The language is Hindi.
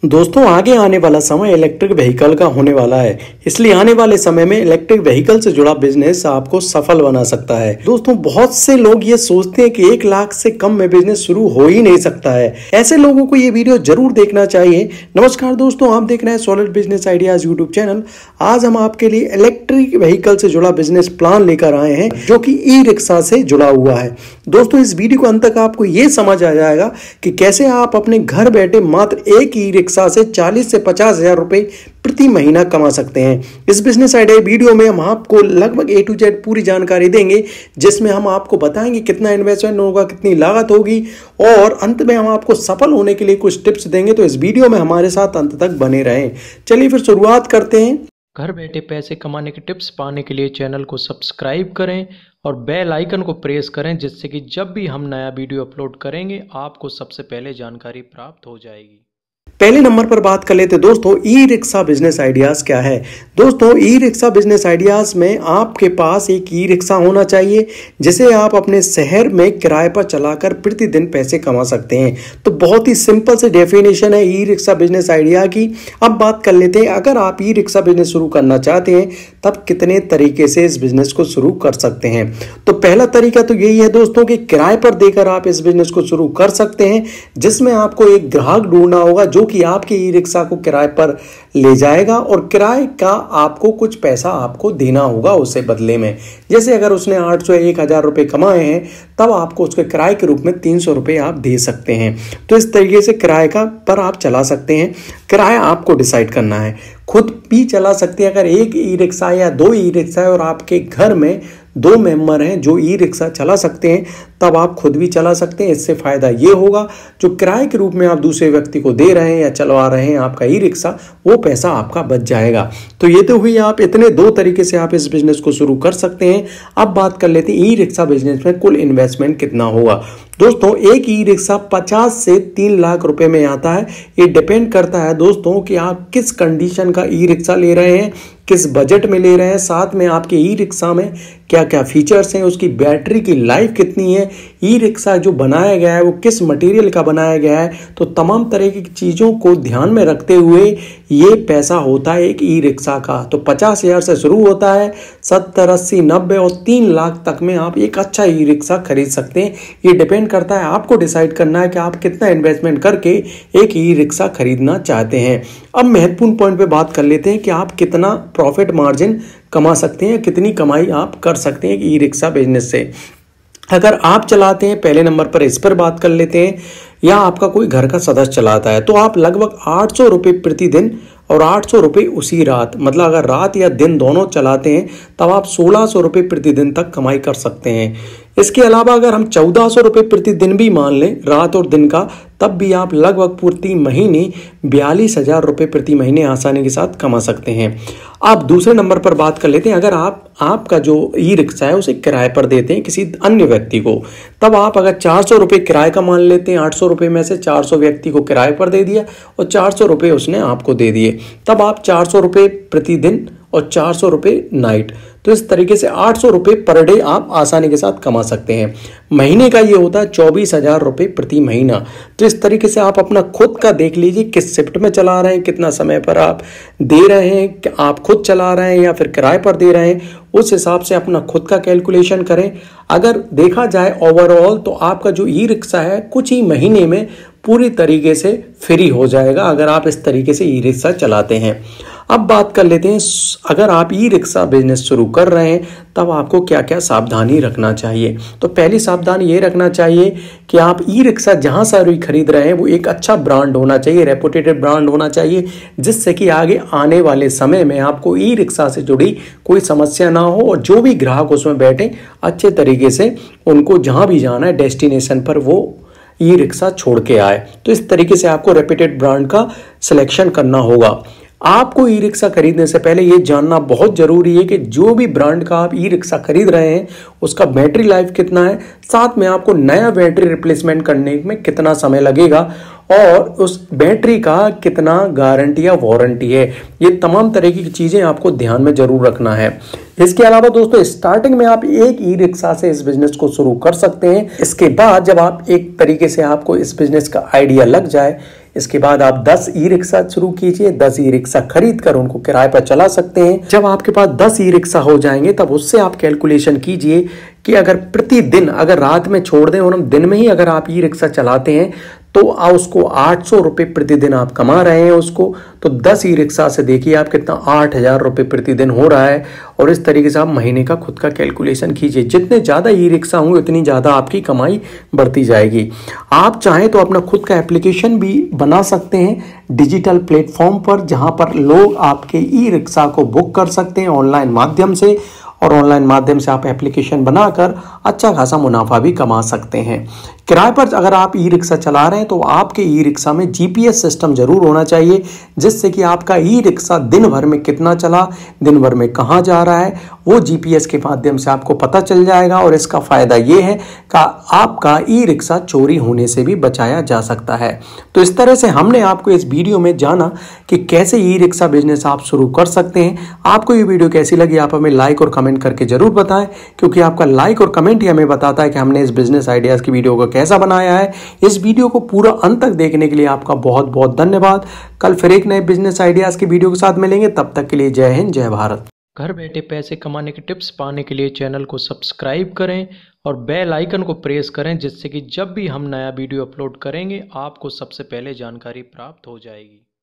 दोस्तों आगे आने वाला समय इलेक्ट्रिक व्हीकल का होने वाला है, इसलिए आने वाले समय में इलेक्ट्रिक व्हीकल से जुड़ा बिजनेस आपको सफल बना सकता है। दोस्तों बहुत से लोग ये सोचते हैं कि 1 लाख से कम में बिजनेस शुरू हो ही नहीं सकता है। ऐसे लोगों को ये वीडियो जरूर देखना चाहिए। नमस्कार दोस्तों, आप देख रहे हैं solid business ideas YouTube channel. आज हम आपके लिए इलेक्ट्रिक व्हीकल से जुड़ा बिजनेस प्लान लेकर आए हैं जो कि ई रिक्शा से जुड़ा हुआ है। दोस्तों इस वीडियो को अंत तक आपको ये समझ आ जाएगा कि कैसे आप अपने घर बैठे मात्र एक ई रिक्शा से 40 से 50 हजार रुपए प्रति महीना कमा सकते हैं। इस बिजनेस आइडिया वीडियो में हम आपको लगभग A to Z पूरी जानकारी देंगे, जिसमें हम आपको बताएंगे कितना इन्वेस्टमेंट होगा, कितनी लागत होगी और अंत में हम आपको सफल होने के लिए कुछ टिप्स देंगे। तो इस वीडियो में हमारे साथ अंत तक बने रहें। चलिए फिर शुरुआत करते हैं। घर बैठे पैसे कमाने के टिप्स पाने के लिए चैनल को सब्सक्राइब करें और बेल आइकन को प्रेस करें, जिससे कि जब भी हम नया वीडियो अपलोड करेंगे आपको सबसे पहले जानकारी प्राप्त हो जाएगी। पहले नंबर पर बात कर लेते दोस्तों, ई रिक्शा बिजनेस आइडियाज क्या है। दोस्तों ई रिक्शा बिजनेस आइडियाज में आपके पास एक ई रिक्शा होना चाहिए जिसे आप अपने शहर में किराए पर चलाकर प्रतिदिन पैसे कमा सकते हैं। तो बहुत ही सिंपल से डेफिनेशन है ई रिक्शा बिजनेस आइडिया की। अब बात कर लेते हैं, अगर आप ई रिक्शा बिजनेस शुरू करना चाहते हैं तब कितने तरीके से इस बिजनेस को शुरू कर सकते हैं। तो पहला तरीका तो यही है दोस्तों कि किराए पर देकर आप इस बिजनेस को शुरू कर सकते हैं, जिसमें आपको एक ग्राहक ढूंढना होगा जो कि आपके ई रिक्शा को किराए पर ले जाएगा और किराए का आपको कुछ पैसा आपको देना होगा उससे बदले में। जैसे अगर उसने 800 या 1000 रुपए कमाए हैं तब आपको उसके किराए के रूप में 300 रुपए आप दे सकते हैं। तो इस तरीके से किराए का पर आप चला सकते हैं। किराया आपको डिसाइड करना है, खुद भी चला सकते हैं। अगर एक ई रिक्शा या 2 ई रिक्शा है और आपके घर में 2 मेंबर हैं जो ई रिक्शा चला सकते हैं, तब आप खुद भी चला सकते हैं। इससे फायदा ये होगा जो किराए के रूप में आप दूसरे व्यक्ति को दे रहे हैं या चलवा रहे हैं आपका ई रिक्शा, वो पैसा आपका बच जाएगा। तो ये तो हुई आप इतने 2 तरीके से आप इस बिजनेस को शुरू कर सकते हैं। अब बात कर लेते हैं ई रिक्शा बिजनेस में कुल इन्वेस्टमेंट कितना होगा। दोस्तों एक ई रिक्शा 50 से 3 लाख रुपए में आता है। ये डिपेंड करता है दोस्तों कि आप किस कंडीशन का ई रिक्शा ले रहे हैं, किस बजट में ले रहे हैं, साथ में आपके ई रिक्शा में क्या क्या फीचर्स हैं, उसकी बैटरी की लाइफ कितनी है, ई रिक्शा जो बनाया गया है वो किस मटेरियल का बनाया गया है। तो तमाम तरह की चीज़ों को ध्यान में रखते हुए ये पैसा होता है एक ई रिक्शा का। तो 50,000 से शुरू होता है, 70, 80, 90 और 3 लाख तक में आप एक अच्छा ई रिक्शा खरीद सकते हैं। ये डिपेंड करता है, आपको डिसाइड करना है कि आप कितना इन्वेस्टमेंट करके एक ई रिक्शा खरीदना चाहते हैं। अब महत्वपूर्ण पॉइंट पे बात कर लेते हैं कि आप कितना प्रॉफिट मार्जिन कमा सकते हैं, कितनी कमाई आप कर सकते हैं ई रिक्शा बिजनेस से। अगर आप चलाते हैं, पहले नंबर पर इस पर बात कर लेते हैं, या आपका कोई घर का सदस्य चलाता है, तो आप लगभग 800 रुपये प्रतिदिन और 800 रुपये उसी रात, मतलब अगर रात या दिन दोनों चलाते हैं तब आप 1600 रुपये प्रतिदिन तक कमाई कर सकते हैं। इसके अलावा अगर हम 1400 रुपये प्रतिदिन भी मान लें रात और दिन का, तब भी आप लगभग प्रति महीने 42,000 रुपये प्रति महीने आसानी के साथ कमा सकते हैं। आप दूसरे नंबर पर बात कर लेते हैं, अगर आपका जो ई रिक्शा है उसे किराए पर देते हैं किसी अन्य व्यक्ति को, तब आप अगर 400 रुपये किराए का मान लेते हैं, 800 रुपये में से 400 व्यक्ति को किराए पर दे दिया और 400 रुपये उसने आपको दे दिए, तब आप 400 रुपये प्रतिदिन और 400 रुपये नाइट, तो इस तरीके से 800 रुपये पर डे आप आसानी के साथ कमा सकते हैं। महीने का ये होता है 24,000 रुपये प्रति महीना। तो इस तरीके से आप अपना खुद का देख लीजिए, किस शिफ्ट में चला रहे हैं, कितना समय पर आप दे रहे हैं, आप खुद चला रहे हैं या फिर किराए पर दे रहे हैं, उस हिसाब से अपना खुद का कैलकुलेशन करें। अगर देखा जाए ओवरऑल तो आपका जो ई रिक्शा है कुछ ही महीने में पूरी तरीके से फ्री हो जाएगा अगर आप इस तरीके से ई रिक्शा चलाते हैं। अब बात कर लेते हैं, अगर आप ई रिक्शा बिजनेस शुरू कर रहे हैं तब आपको क्या क्या सावधानी रखना चाहिए। तो पहली सावधानी ये रखना चाहिए कि आप ई रिक्शा जहाँ से भी खरीद रहे हैं वो एक अच्छा ब्रांड होना चाहिए, रेपुटेड ब्रांड होना चाहिए, जिससे कि आगे आने वाले समय में आपको ई रिक्शा से जुड़ी कोई समस्या ना हो और जो भी ग्राहक उसमें बैठे अच्छे तरीके से उनको जहाँ भी जाना है डेस्टिनेशन पर वो ई रिक्शा छोड़ के आए। तो इस तरीके से आपको रेपुटेड ब्रांड का सिलेक्शन करना होगा। आपको ई रिक्शा खरीदने से पहले ये जानना बहुत ज़रूरी है कि जो भी ब्रांड का आप ई रिक्शा खरीद रहे हैं उसका बैटरी लाइफ कितना है, साथ में आपको नया बैटरी रिप्लेसमेंट करने में कितना समय लगेगा और उस बैटरी का कितना गारंटी या वारंटी है। ये तमाम तरह की चीज़ें आपको ध्यान में ज़रूर रखना है। इसके अलावा दोस्तों स्टार्टिंग में आप एक ई रिक्शा से इस बिजनेस को शुरू कर सकते हैं। इसके बाद जब आप एक तरीके से आपको इस बिजनेस का आइडिया लग जाए, इसके बाद आप 10 ई रिक्शा शुरू कीजिए। 10 ई रिक्शा खरीद कर उनको किराए पर चला सकते हैं। जब आपके पास 10 ई रिक्शा हो जाएंगे तब उससे आप कैलकुलेशन कीजिए कि अगर प्रतिदिन, अगर रात में छोड़ दें और हम दिन में ही अगर आप ई रिक्शा चलाते हैं तो उसको 800 रुपये प्रतिदिन आप कमा रहे हैं उसको। तो 10 ई रिक्शा से देखिए आप कितना 8,000 रुपये प्रतिदिन हो रहा है। और इस तरीके से आप महीने का खुद का कैलकुलेशन कीजिए। जितने ज़्यादा ई रिक्शा होंगे उतनी ज़्यादा आपकी कमाई बढ़ती जाएगी। आप चाहें तो अपना खुद का एप्लीकेशन भी बना सकते हैं डिजिटल प्लेटफॉर्म पर, जहां पर लोग आपके ई रिक्शा को बुक कर सकते हैं ऑनलाइन माध्यम से। और ऑनलाइन माध्यम से आप एप्लीकेशन बनाकर अच्छा खासा मुनाफा भी कमा सकते हैं। किराए पर अगर आप ई रिक्शा चला रहे हैं तो आपके ई रिक्शा में जीपीएस सिस्टम जरूर होना चाहिए, जिससे कि आपका ई रिक्शा दिन भर में कितना चला, दिन भर में कहाँ जा रहा है, वो जीपीएस के माध्यम से आपको पता चल जाएगा। और इसका फायदा ये है कि आपका ई रिक्शा चोरी होने से भी बचाया जा सकता है। तो इस तरह से हमने आपको इस वीडियो में जाना कि कैसे ई रिक्शा बिजनेस आप शुरू कर सकते हैं। आपको ये वीडियो कैसी लगी आप हमें लाइक और कमेंट करके जरूर बताएं, क्योंकि आपका लाइक और कमेंट ही हमें बताता है कि हमने इस बिजनेस आइडियाज की वीडियो को कैसा बनाया है। इस वीडियो को पूरा अंत तक देखने के लिए आपका बहुत बहुत धन्यवाद। कल फिर एक नए बिजनेस आइडियाज की वीडियो के साथ मिलेंगे। तब तक के लिए जय हिंद, जय भारत। घर बैठे पैसे कमाने के टिप्स पाने के लिए चैनल को सब्सक्राइब करें और बेल आइकन को प्रेस करें, जिससे कि जब भी हम नया वीडियो अपलोड करेंगे आपको सबसे पहले जानकारी प्राप्त हो जाएगी।